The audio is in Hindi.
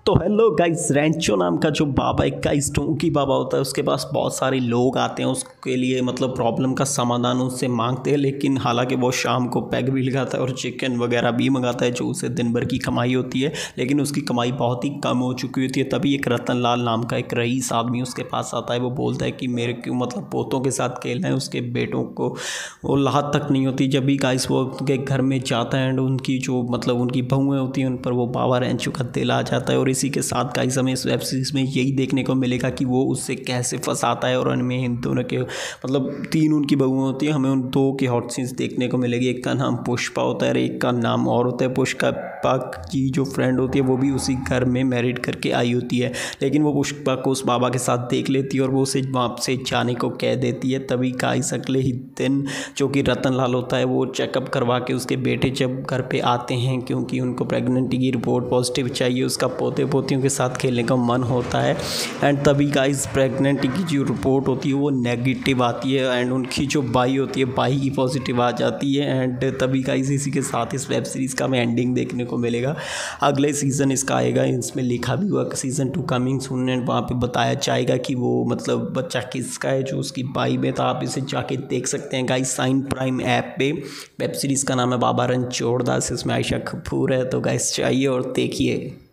तो हेलो गाइस, रैंचो नाम का जो बाबा एक गाइस डोंकी बाबा होता है, उसके पास बहुत सारे लोग आते हैं उसके लिए मतलब प्रॉब्लम का समाधान उससे मांगते हैं। लेकिन हालांकि वो शाम को पैग भी लगाता है और चिकन वगैरह भी मंगाता है जो उसे दिन भर की कमाई होती है, लेकिन उसकी कमाई बहुत ही कम हो चुकी होती है। तभी एक रतन लाल नाम का एक रईस आदमी उसके पास आता है। वो बोलता है कि मेरे क्यों मतलब पोतों के साथ खेलना है, उसके बेटों को वो लाहत तक नहीं होती। जब भी गाइस वो उनके घर में जाता है एंड उनकी जो मतलब उनकी बहुएं होती हैं उन पर वो बाबा रैंचो का दिल आ जाता है। और इसी के साथ गाइस हमें इस वेब सीरीज़ में यही देखने को मिलेगा कि वो उससे कैसे फंसाता है। और उनमें इन दोनों के मतलब तीन उनकी बहुएं होती हैं, हमें उन दो के हॉट सीन्स देखने को मिलेगी। एक का नाम पुष्पा होता है और एक का नाम और होता है पुष्पा की जो फ्रेंड होती है वो भी उसी घर में मैरिड करके आई होती है। लेकिन वो पुष्पा को उस बाबा के साथ देख लेती है और वो उसे वहाँ से जाने को कह देती है। तभी गाइस अगले ही दिन जो कि रतन लाल होता है वो चेकअप करवा के उसके बेटे जब घर पे आते हैं, क्योंकि उनको प्रेगनेंटी की रिपोर्ट पॉजिटिव चाहिए, उसका पोते पोतियों के साथ खेलने का मन होता है। एंड तभी गाइस प्रेगनेंटी की जो रिपोर्ट होती है वो नेगेटिव आती है एंड उनकी जो बाई होती है बाई ही पॉजिटिव आ जाती है। एंड तभी गाइस इसी के साथ इस वेब सीरीज़ का हमें एंडिंग देखने को मिलेगा। अगले सीज़न इसका आएगा, इसमें लिखा भी हुआ सीज़न 2 कमिंग सून एंड वहाँ पे बताया जाएगा कि वो मतलब बच्चा किसका है जो उसकी बाई में। तो आप इसे जाके देख सकते हैं गाइस साइन प्राइम ऐप पे। वेब सीरीज़ का नाम है बाबा रणछोड़ दास, इसमें आयशा कपूर है। तो गाइस चाहिए और देखिए।